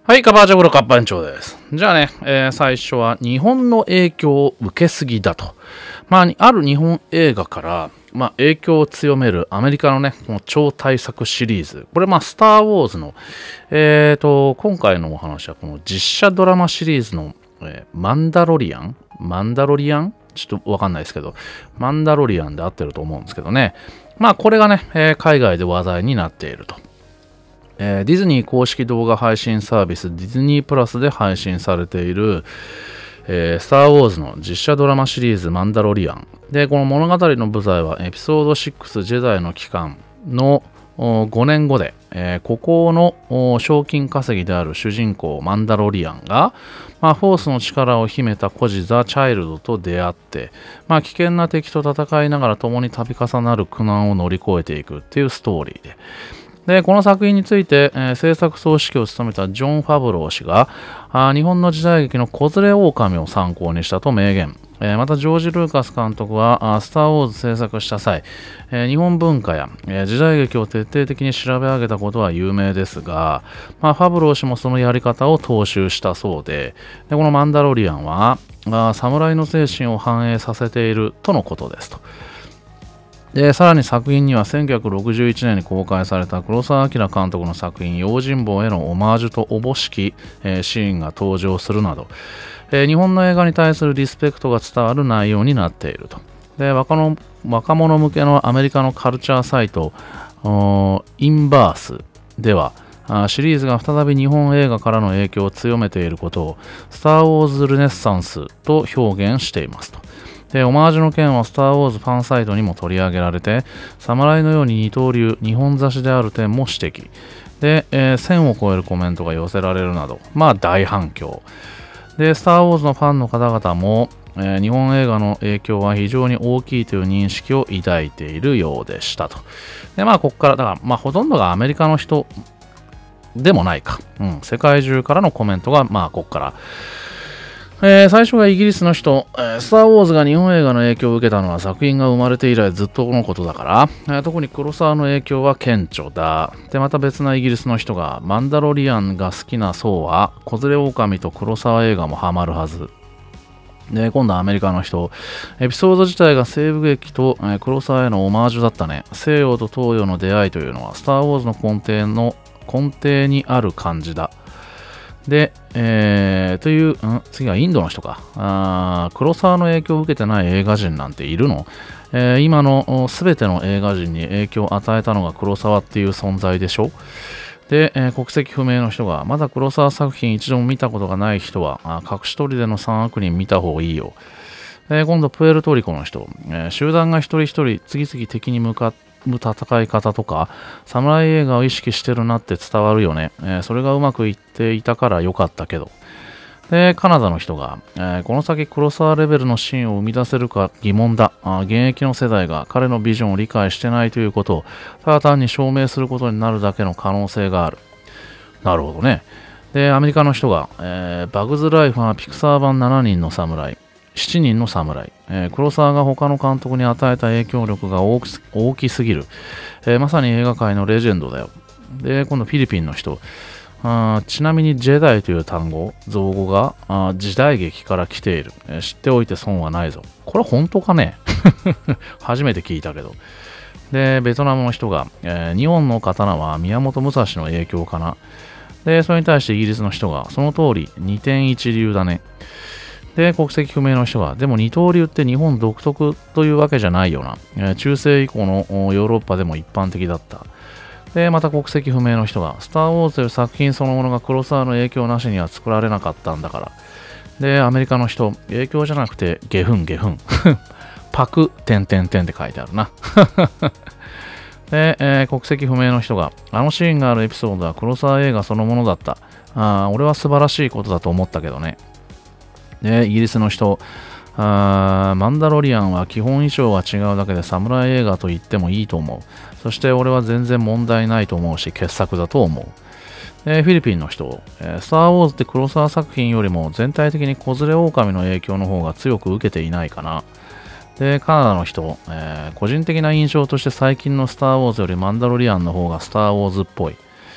はい、カバージャブロカッパ園長です。じゃあね、最初は日本の影響を受けすぎだと。ある日本映画から、影響を強めるアメリカのね、この超大作シリーズ。これ、スター・ウォーズの、今回のお話は、この実写ドラマシリーズの、マンダロリアンちょっとわかんないですけど、マンダロリアンで合ってると思うんですけどね。これがね、海外で話題になっていると。ディズニー公式動画配信サービスディズニープラスで配信されている、スター・ウォーズの実写ドラマシリーズマンダロリアンで、この物語の舞台はエピソード6ジェダイの帰還の5年後で、孤高の賞金稼ぎである主人公マンダロリアンが、フォースの力を秘めた孤児ザ・チャイルドと出会って、危険な敵と戦いながら共に度重なる苦難を乗り越えていくっていうストーリーで、この作品について、制作総指揮を務めたジョン・ファブロー氏が日本の時代劇の子連れ狼を参考にしたと明言。またジョージ・ルーカス監督はスター・ウォーズ制作した際、日本文化や、時代劇を徹底的に調べ上げたことは有名ですが、ファブロー氏もそのやり方を踏襲したそうで、このマンダロリアンは侍の精神を反映させているとのことですと。さらに作品には1961年に公開された黒澤明監督の作品用心棒へのオマージュとおぼしき、シーンが登場するなど、日本の映画に対するリスペクトが伝わる内容になっていると。で、若者向けのアメリカのカルチャーサイトインバースではシリーズが再び日本映画からの影響を強めていることをスター・ウォーズ・ルネッサンスと表現していますと。で、オマージュの件はスター・ウォーズファンサイトにも取り上げられて、侍のように二刀流、日本差しである点も指摘。で、1000を超えるコメントが寄せられるなど、大反響。で、スター・ウォーズのファンの方々も、日本映画の影響は非常に大きいという認識を抱いているようでしたと。で、ここから、だから、ほとんどがアメリカの人でもないか。世界中からのコメントが、ここから、最初がイギリスの人、スター・ウォーズが日本映画の影響を受けたのは作品が生まれて以来ずっとのことだから、特に黒沢の影響は顕著だ。で、また別なイギリスの人が、マンダロリアンが好きな層は、子連れ狼と黒沢映画もハマるはず。で、今度はアメリカの人、エピソード自体が西部劇と、黒沢へのオマージュだったね。西洋と東洋の出会いというのは、スター・ウォーズの根底にある感じだ。で、次はインドの人か。黒沢の影響を受けてない映画人なんているの？今のすべての映画人に影響を与えたのが黒沢っていう存在でしょ？で、国籍不明の人が、まだ黒沢作品一度も見たことがない人は、隠し撮りでの3悪人見た方がいいよ。今度、プエルトリコの人、集団が一人一人次々敵に向かって戦い方とか侍映画を意識してるなって伝わるよね、それがうまくいっていたから良かったけど。で、カナダの人が、この先黒沢レベルのシーンを生み出せるか疑問だ。現役の世代が彼のビジョンを理解してないということをただ単に証明することになるだけの可能性がある。なるほどね。で、アメリカの人が、バグズライフはピクサー版7人の侍7人の侍、黒沢が他の監督に与えた影響力が大きすぎる、まさに映画界のレジェンドだよ。で、今度フィリピンの人、ちなみにジェダイという造語が時代劇から来ている、知っておいて損はないぞ。これ本当かね？初めて聞いたけど。で、ベトナムの人が、日本の刀は宮本武蔵の影響かな。で、それに対してイギリスの人が、その通り二天一流だね。で、国籍不明の人が、でも二刀流って日本独特というわけじゃないよな。中世以降のヨーロッパでも一般的だった。で、また国籍不明の人が、スター・ウォーズという作品そのものが黒沢の影響なしには作られなかったんだから。で、アメリカの人、影響じゃなくて、ゲフン。パク、点って書いてあるな。で、国籍不明の人が、あのシーンがあるエピソードは黒沢映画そのものだった。俺は素晴らしいことだと思ったけどね。で、イギリスの人、マンダロリアンは基本衣装は違うだけで侍映画と言ってもいいと思う。そして俺は全然問題ないと思うし、傑作だと思う。で、フィリピンの人、スター・ウォーズって黒沢作品よりも全体的に子連れ狼の影響の方が強く受けていないかな。で、カナダの人、個人的な印象として最近のスター・ウォーズよりマンダロリアンの方がスター・ウォーズっぽい。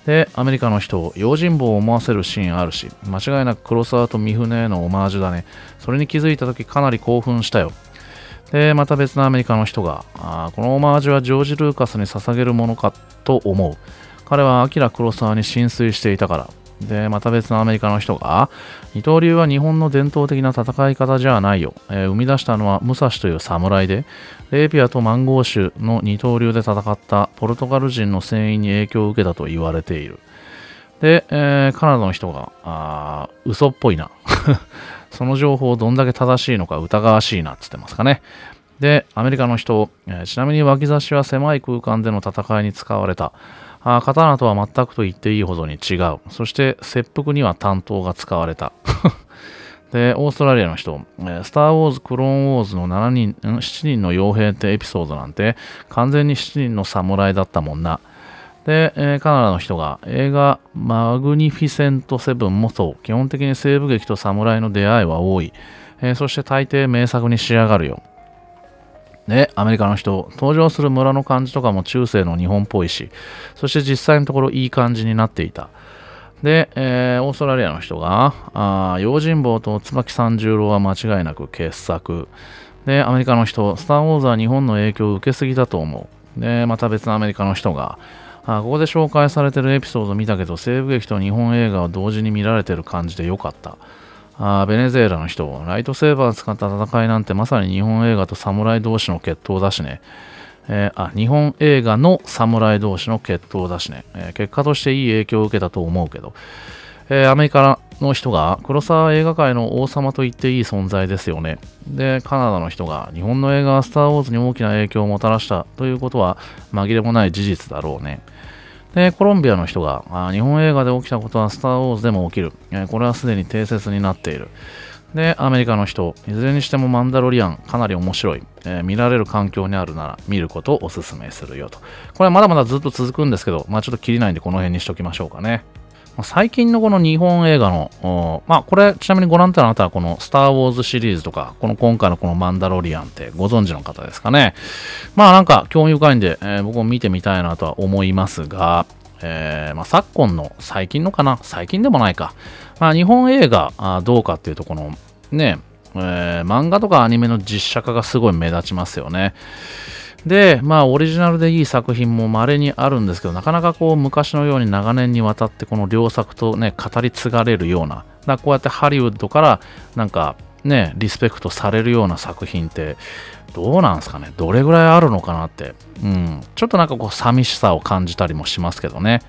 で、アメリカの人、用心棒を思わせるシーンあるし、間違いなく黒沢と三船へのオマージュだね。それに気づいたときかなり興奮したよ。で、また別のアメリカの人が、このオマージュはジョージ・ルーカスに捧げるものかと思う。彼はアキラ黒沢に心酔していたから。で、また別のアメリカの人が、二刀流は日本の伝統的な戦い方じゃないよ。生み出したのは武蔵という侍で、レイピアとマンゴーシュの二刀流で戦ったポルトガル人の船員に影響を受けたと言われている。で、カナダの人が、嘘っぽいな。その情報どんだけ正しいのか疑わしいなって言ってますかね。で、アメリカの人、ちなみに脇差しは狭い空間での戦いに使われた。刀とは全くと言っていいほどに違う。そして切腹には短刀が使われた。で、オーストラリアの人、スター・ウォーズ・クローン・ウォーズの7人の傭兵ってエピソードなんて完全に7人の侍だったもんな。で、カナダの人が映画マグニフィセント・セブンもそう。基本的に西部劇と侍の出会いは多い。そして大抵名作に仕上がるよ。で、アメリカの人、登場する村の感じとかも中世の日本っぽいし、そして実際のところいい感じになっていた。で、オーストラリアの人が、用心棒と椿三十郎は間違いなく傑作。で、アメリカの人、スター・ウォーズは日本の影響を受けすぎだと思う。で、また別のアメリカの人が、ここで紹介されてるエピソード見たけど、西部劇と日本映画を同時に見られてる感じでよかった。ベネズエラの人、ライトセーバー使った戦いなんてまさに日本映画と侍同士の決闘だしね。日本映画の侍同士の決闘だしね。結果としていい影響を受けたと思うけど。アメリカの人が黒沢映画界の王様と言っていい存在ですよね。で、カナダの人が日本の映画はスター・ウォーズに大きな影響をもたらしたということは紛れもない事実だろうね。で、コロンビアの人が日本映画で起きたことはスター・ウォーズでも起きる。これはすでに定説になっている。で、アメリカの人、いずれにしてもマンダロリアンかなり面白い。見られる環境にあるなら見ることをお勧めするよと。これはまだまだずっと続くんですけど、ちょっと切りないんでこの辺にしときましょうかね。最近のこの日本映画の、これちなみにご覧になったあなたはこのスター・ウォーズシリーズとか、今回のこのマンダロリアンってご存知の方ですかね。なんか興味深いんで、僕も見てみたいなとは思いますが、昨今の最近のかな最近でもないか。日本映画どうかっていうとこのね、漫画とかアニメの実写化がすごい目立ちますよね。で、オリジナルでいい作品も稀にあるんですけど、なかなか昔のように長年にわたってこの両作とね、語り継がれるような、こうやってハリウッドからなんかね、リスペクトされるような作品って、どうなんですかね、どれぐらいあるのかなって、ちょっとなんか寂しさを感じたりもしますけどね。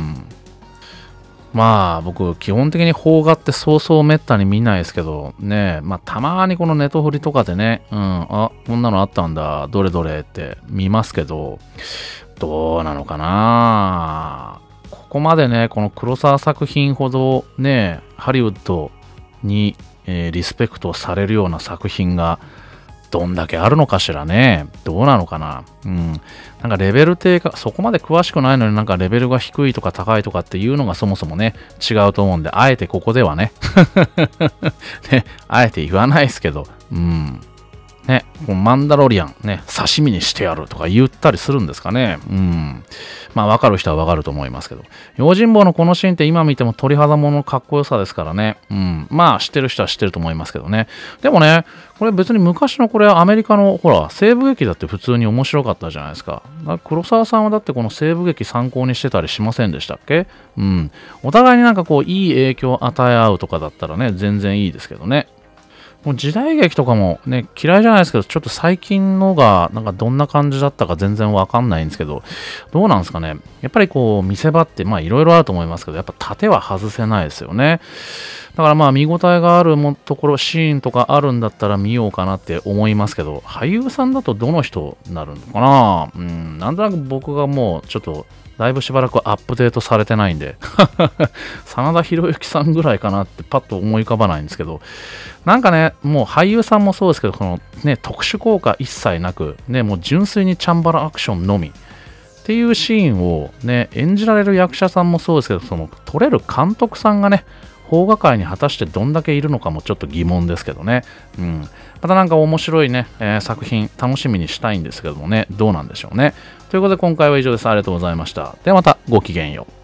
僕、基本的に邦画ってそうそうめったに見ないですけど、ね、たまにこのネトフリとかでね、こんなのあったんだ、どれどれって見ますけど、どうなのかな。ここまでね、この黒沢作品ほどね、ハリウッドに、リスペクトされるような作品が、どんだけあるのかしらね。どうなのかな。なんかレベル低下、そこまで詳しくないのになんかレベルが低いとか高いとかっていうのがそもそもね、違うと思うんで、あえてここではね、ね、あえて言わないですけど、ね、マンダロリアン、ね、刺身にしてやるとか言ったりするんですかね。わかる人はわかると思いますけど。用心棒のこのシーンって今見ても鳥肌ものかっこよさですからね。知ってる人は知ってると思いますけどね。でもね、これ別に昔のこれアメリカのほら、西部劇だって普通に面白かったじゃないですか。黒沢さんはだってこの西部劇参考にしてたりしませんでしたっけ？お互いになんかいい影響を与え合うとかだったらね、全然いいですけどね。もう時代劇とかもね、嫌いじゃないですけど、ちょっと最近のが、なんかどんな感じだったか全然わかんないんですけど、どうなんですかね。やっぱり見せ場って、いろいろあると思いますけど、やっぱ盾は外せないですよね。だから見応えがあるところ、シーンとかあるんだったら見ようかなって思いますけど、俳優さんだとどの人になるのかな。なんとなく僕がもうちょっと、だいぶしばらくアップデートされてないんで真田広之さんぐらいかなってパッと思い浮かばないんですけど、なんかね、もう俳優さんもそうですけど、このね、特殊効果一切なく、ね、もう純粋にチャンバラアクションのみっていうシーンをね、演じられる役者さんもそうですけど、その撮れる監督さんがね、邦画界に果たしてどんだけいるのかもちょっと疑問ですけどね。またなんか面白いね、作品楽しみにしたいんですけどもね、どうなんでしょうね。ということで今回は以上です。ありがとうございました。ではまたごきげんよう。